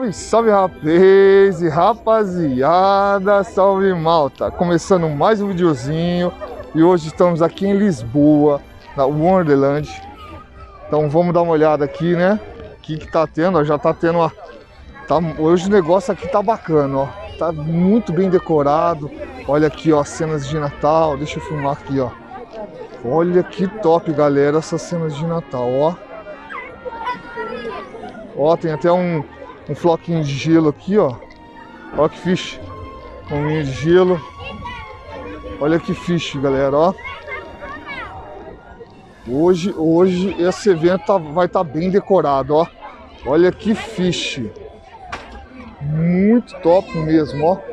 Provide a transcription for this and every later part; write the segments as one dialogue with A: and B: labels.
A: Salve, salve rapaz e rapaziada, salve malta. Começando mais um videozinho e hoje estamos aqui em Lisboa, na Wonderland. Então vamos dar uma olhada aqui, né? O que tá tendo, ó, já tá tendo uma... hoje o negócio aqui tá bacana, ó. Tá muito bem decorado. Olha aqui, ó, cenas de Natal. Deixa eu filmar aqui, ó. Olha que top, galera, essas cenas de Natal, ó. Ó, tem até um floquinho de gelo aqui, ó. Ó que fish. Um de gelo. Olha que fish, galera, ó. Hoje esse evento vai estar bem decorado, ó. Olha que fish. Muito top mesmo, ó.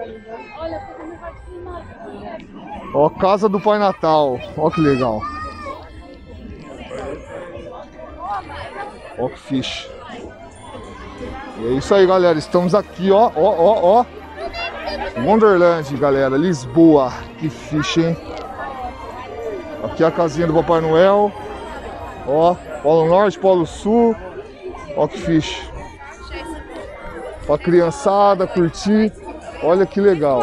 A: Ó, Casa do Pai Natal. Ó que legal. Ó que fish. É isso aí, galera. Estamos aqui, ó. Wonderland, galera. Lisboa. Que fish, hein? Aqui é a casinha do Papai Noel. Ó, Polo Norte, Polo Sul. Ó que fish. Pra criançada curtir. Olha que legal.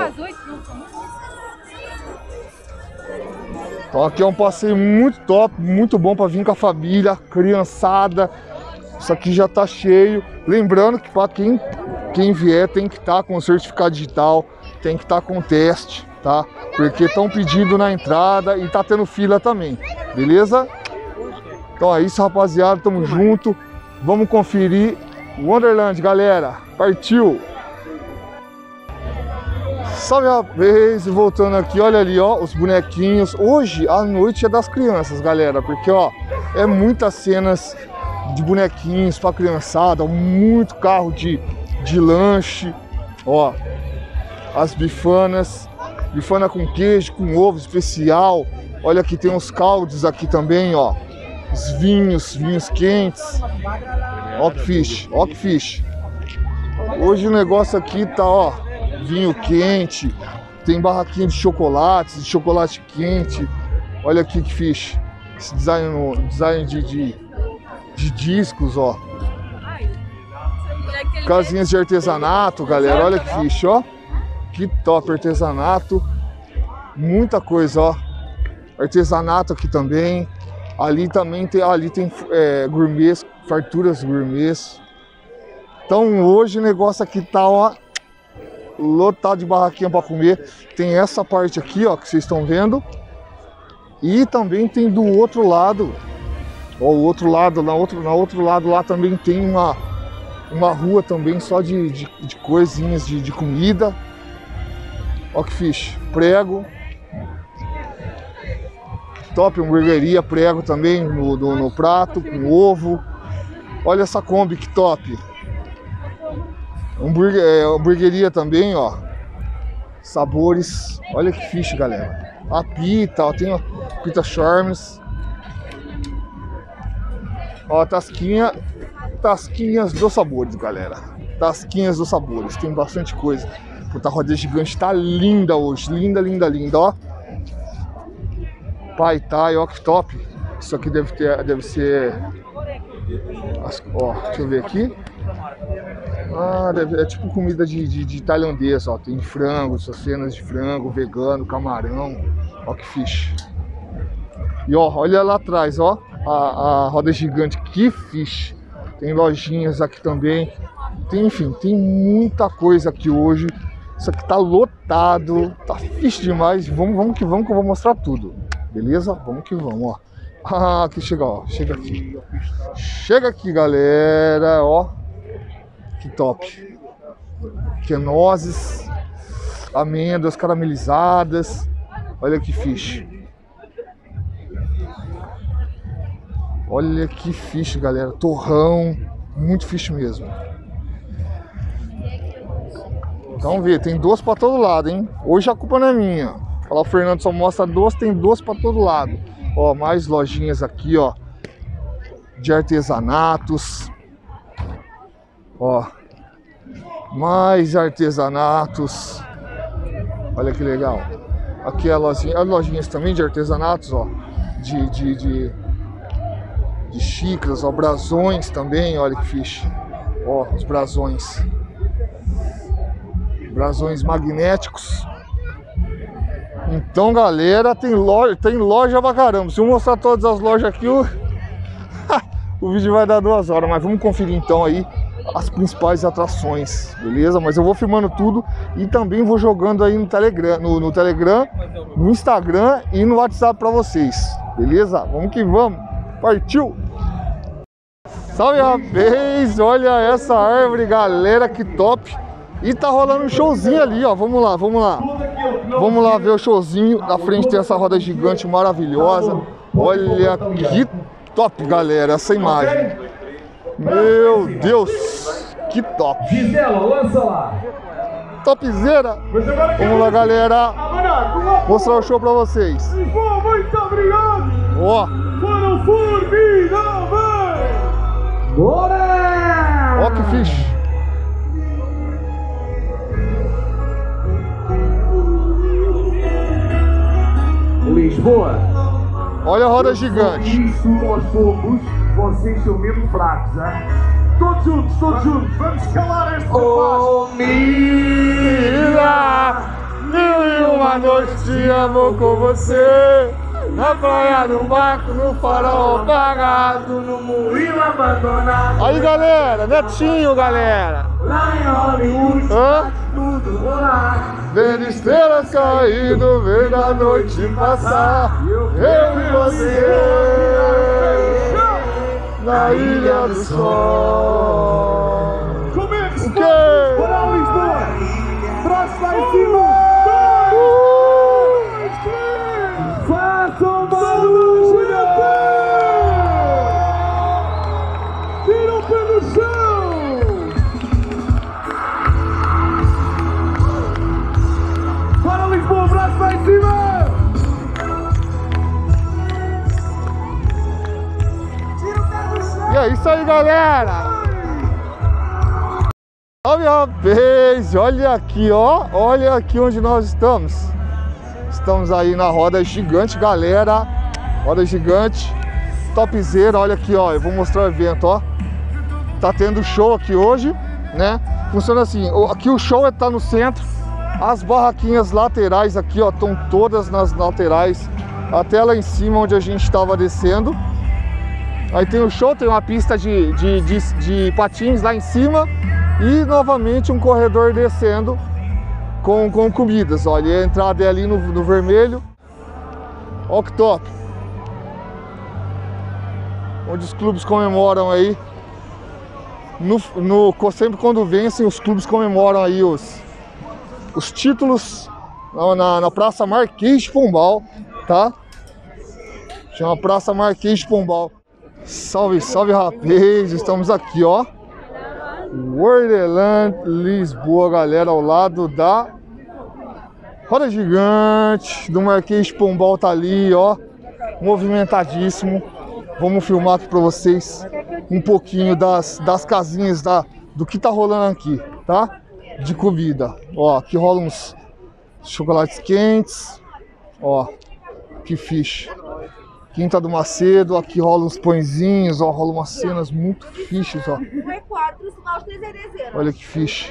A: Então aqui é um passeio muito top, muito bom para vir com a família, criançada. Isso aqui já tá cheio. Lembrando que para quem vier tem que estar com o certificado digital, tem que estar com o teste, tá? Porque estão pedindo na entrada e tá tendo fila também, beleza? Então é isso, rapaziada, tamo junto. Vamos conferir Wonderland, galera. Partiu! Salve rapaz, voltando aqui, olha ali, ó, os bonequinhos. Hoje a noite é das crianças, galera, porque ó, é muitas cenas de bonequinhos pra criançada, muito carro de lanche, ó, as bifanas, bifana com queijo, com ovo especial. Olha aqui, tem uns caldos aqui também, ó, os vinhos quentes. Ó que fish, ó que fish. Hoje o negócio aqui tá, ó, vinho quente, tem barraquinha de chocolates, de chocolate quente. Olha aqui que fish. Esse design de discos, ó. Casinhas de artesanato, galera. Olha que fish, ó. Que top artesanato. Muita coisa, ó. Artesanato aqui também. Ali também tem, gourmets, farturas gourmets. Então hoje o negócio aqui tá, ó, lotado de barraquinha para comer. Tem essa parte aqui, ó, que vocês estão vendo. E também tem do outro lado. Ó, o outro lado, na outro lado lá também tem uma rua também só de coisinhas de comida. Ó que fish. Prego. Top, hamburgueria, prego também no prato, com ovo. Olha essa Kombi que top. Hamburgueria também, ó. Sabores. Olha que fish, galera. A pita, ó, tem a pita Charmes. Ó, tasquinhas dos sabores, galera. Tasquinhas dos sabores. Tem bastante coisa. Puta, a roda gigante tá linda hoje. Linda, linda, linda, ó. Pai Thai, ó que top. Isso aqui deve ser... Ó, deixa eu ver aqui. Ah, é tipo comida de tailandês, ó. Tem frango, essas cenas de frango, vegano, camarão. Ó que fish. E ó, olha lá atrás, ó. A roda gigante, que fish. Tem lojinhas aqui também. Enfim, tem muita coisa aqui hoje. Isso aqui tá lotado. Tá fish demais. Vamos que eu vou mostrar tudo. Beleza? Vamos que vamos, ó. Ah, aqui chega, ó. Chega aqui. Chega aqui, galera, ó. Que top. Quenozes, amêndoas caramelizadas. Olha que fish. Olha que fish, galera. Torrão. Muito fish mesmo. Então vê, tem doce pra todo lado, hein? Hoje a culpa não é minha. Falar, o Fernando só mostra doce, tem doce pra todo lado. Ó, mais lojinhas aqui, ó. De artesanatos. Ó, mais artesanatos. Olha que legal. Aqui é a lojinha, as lojinhas também de artesanatos, ó. De xícaras, ó, brasões também, olha que fish. Ó, os brasões. brasões magnéticos. Então, galera, tem loja pra caramba. Se eu mostrar todas as lojas aqui, o vídeo vai dar 2 horas. Mas vamos conferir então aí as principais atrações, beleza? Mas eu vou filmando tudo e também vou jogando aí no Telegram, no Telegram, no Instagram e no WhatsApp pra vocês, beleza? Vamos que vamos. Partiu! Salve, rapaz! Olha essa árvore, galera, que top! E tá rolando um showzinho ali, ó. Vamos lá, vamos lá. Vamos lá ver o showzinho. Na frente tem essa roda gigante maravilhosa. Olha que top, galera, essa imagem. Meu Deus, que top.
B: Gisela, lança lá.
A: Topzera. Vamos lá, galera. Mostrar o show pra vocês.
B: Muito obrigado.
A: Ó.
B: Para o Formidável. Bora!
A: Ó que fixe.
B: Lisboa.
A: Olha a roda gigante.
B: Isso nós somos. Vocês são mesmo fracos, hein? Todos juntos, todos juntos. Vamos calar este rapaz.
A: Oh, menina, 1001 noites te amo com você. Na praia, no barco, no farol apagado, no
B: Murilo abandonado.
A: Aí, galera, Netinho, galera.
B: Lá em Hollywood,
A: Hã?
B: tudo rolar.
A: Vendo estrelas caindo, vendo a noite passar. Eu e você na Ilha do Sol.
B: Começa!
A: O quê?
B: Bora, Lisboa! Braço lá em cima! 2, 3! Façam barulho! Tira o pé do chão! Bora, Lisboa! Braço lá em cima!
A: E é isso aí, galera. Salve, rapaz! Olha aqui, ó. Olha aqui onde nós estamos. Estamos aí na roda gigante, galera. Roda gigante. Topzera, olha aqui, ó. Eu vou mostrar o evento, ó. Tá tendo show aqui hoje, né? Funciona assim. Aqui o show tá no centro. As barraquinhas laterais aqui, ó, estão todas nas laterais. Até lá em cima onde a gente estava descendo. Aí tem o show, tem uma pista de patins lá em cima. E novamente um corredor descendo com comidas. Olha, a entrada é ali no vermelho. Olha que top. Onde os clubes comemoram aí. Sempre quando vencem, os clubes comemoram aí os títulos na Praça Marquês de Pombal, tá? Chama Praça Marquês de Pombal. Salve, salve, rapaz! Estamos aqui, ó. Wordeland, Lisboa, galera, ao lado da roda gigante do Marquês de Pombal, tá ali, ó, movimentadíssimo. Vamos filmar aqui pra vocês um pouquinho das casinhas do que tá rolando aqui, tá? De comida. Ó, aqui rola uns chocolates quentes, ó, que fixe. Quinta do Macedo, aqui rola uns pãezinhos, ó, rola umas cenas muito fiches, ó. Olha que fiche.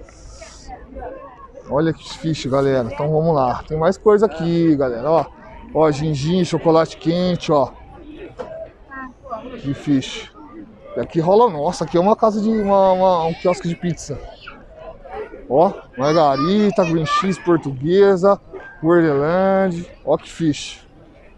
A: Olha que fiche, galera. Então vamos lá. Tem mais coisa aqui, galera, ó. Ó, gingim, chocolate quente, ó. Que fiche. E aqui rola, nossa, aqui é uma casa de um quiosque de pizza. Ó, margarita, green cheese portuguesa, Wordeland, ó que fixe.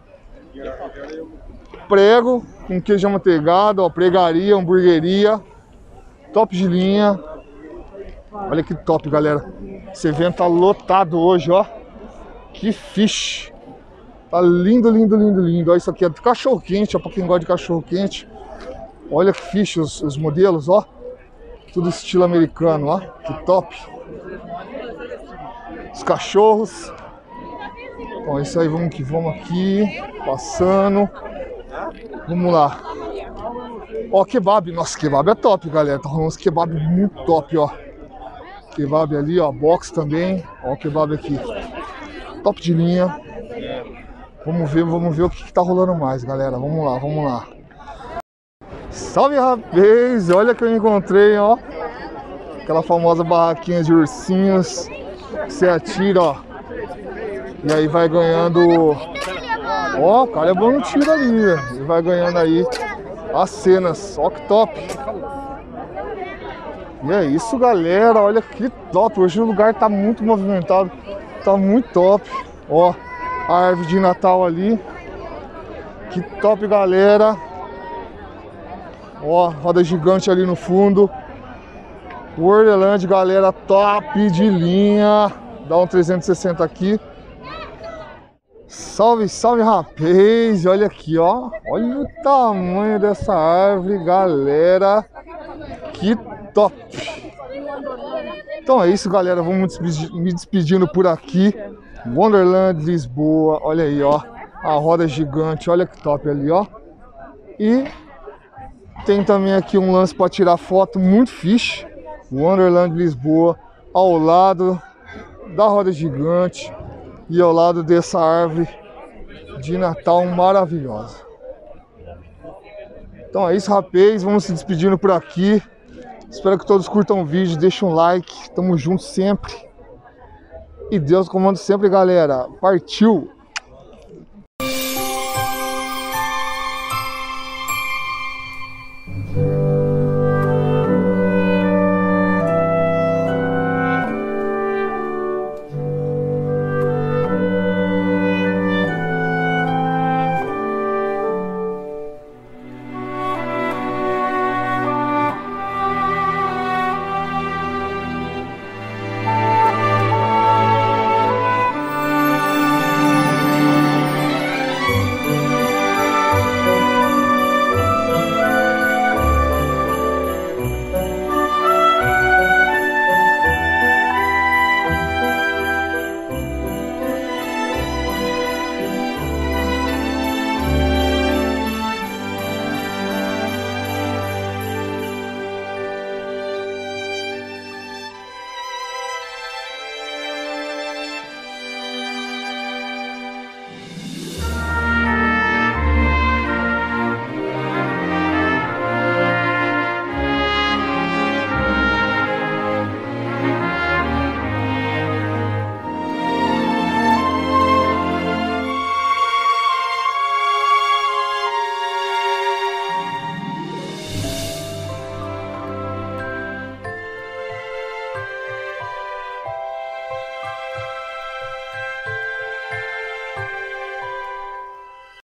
A: Prego com queijo amanteigado, ó, pregaria, hamburgueria, top de linha. Olha que top, galera. Esse evento tá lotado hoje, ó. Que fixe. Tá lindo, lindo, lindo, lindo. Ó, isso aqui é do cachorro quente, ó, pra quem gosta de cachorro quente. Olha que fixe os modelos, ó. Tudo estilo americano, ó. Que top. Os cachorros. Ó, isso aí, vamos que vamos aqui. Passando. Vamos lá. Ó, kebab. Nossa, kebab é top, galera. Tá rolando uns kebab muito top, ó. Kebab ali, ó. Box também. Ó, o kebab aqui. Top de linha. Vamos ver o que tá rolando mais, galera. Vamos lá, vamos lá. Salve, rapaz! Olha que eu encontrei, ó. Aquela famosa barraquinha de ursinhos. Você atira, ó. E aí vai ganhando... Ó, o cara é bom no tiro ali. E vai ganhando aí as cenas. Ó que top. E é isso, galera. Olha que top. Hoje o lugar tá muito movimentado. Tá muito top. Ó, a árvore de Natal ali. Que top, galera. Ó, roda gigante ali no fundo. Worldland, galera, top de linha. Dá um 360 aqui. Salve, salve, rapaz. Olha aqui, ó. Olha o tamanho dessa árvore, galera. Que top. Então é isso, galera. Vamos me despedindo por aqui. Wonderland Lisboa. Olha aí, ó. A roda gigante. Olha que top ali, ó. E tem também aqui um lance para tirar foto muito fixe. Wonderland Lisboa, ao lado da roda gigante e ao lado dessa árvore de Natal maravilhosa. Então é isso, rapaz. Vamos se despedindo por aqui. Espero que todos curtam o vídeo, deixem um like. Tamo junto sempre. E Deus comanda sempre, galera. Partiu!